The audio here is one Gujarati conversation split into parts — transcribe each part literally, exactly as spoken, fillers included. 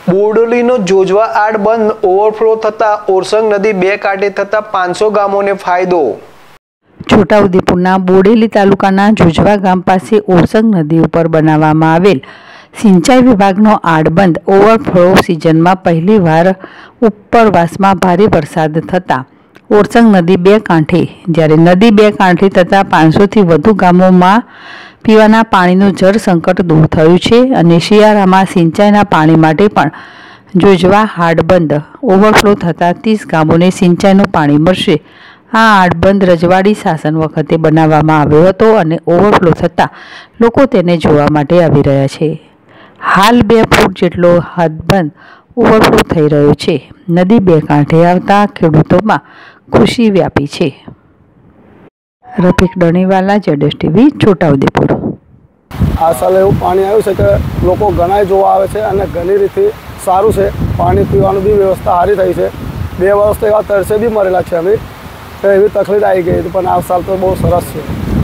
બોરડોલીનો જોજવા આડ બંધ ઓવરફ્લો થતાં ઓરસંગ નદી બે કાંઠે થતાં પાંચસો ગામોને ફાયદો। છોટાઉદેપુરના બોડેલી તાલુકાના જોજવા ગામ પાસે ઓરસંગ નદી ઉપર બનાવવામાં આવેલ સિંચાઈ વિભાગનો આડબંધ ઓવરફ્લો સિઝનમાં પહેલીવાર ઉપરવાસમાં ભારે વરસાદ થતાં ઓરસંગ નદી બે કાંઠે જ્યારે નદી બે કાંઠે થતાં પાંચસોથી વધુ ગામોમાં પીવાના પાણીનું જળ સંકટ દૂર થયું છે અને શિયાળામાં સિંચાઈના પાણી માટે પણ જોજવા આડબંધ ઓવરફ્લો થતાં ત્રીસ ગામોને સિંચાઈનું પાણી મળશે। આ આડબંધ રજવાડી શાસન વખતે બનાવવામાં આવ્યો હતો અને ઓવરફ્લો થતાં લોકો તેને જોવા માટે આવી રહ્યા છે। હાલ બે ફૂટ જેટલો આડબંધ ઓવરફ્લો થઈ રહ્યો છે। નદી બે કાંઠે આવતા ખેડૂતોમાં ખુશી વ્યાપી છે। રફીક ડણીવાલા, જેડેશ ટીવી, છોટાઉદેપુર। આ સાલ એવું પાણી આવ્યું છે કે લોકો ઘણાય જોવા આવે છે અને ઘણી રીતે સારું છે। પાણી પીવાનું બી વ્યવસ્થા સારી થઈ છે। બે વર્ષ તો એવા તરસે બી મરેલા છે અમે, તો એવી તકલીફ આવી ગઈ હતી, પણ આ સાલ તો બહુ સરસ છે।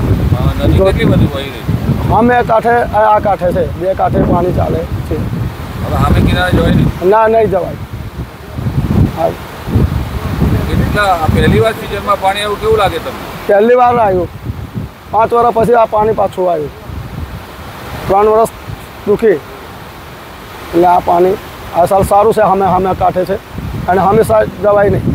અમે કાંઠે આ કાંઠે છે, બે કાંઠે પાણી ચાલે છે। ના, નહીં જવાય। પહેલી વાર સિઝનમાં પાણી આવ્યું, કેવું લાગે તમને? પહેલી વાર આવ્યું, પાંચ વર્ષ પછી આ પાણી પાછું આવ્યું। ત્રણ વર્ષ દુખી, એટલે આ પાણી આ સાલ સારું છે। અમે અમે કાંઠે છે અને હંમેશા જવાય નહીં।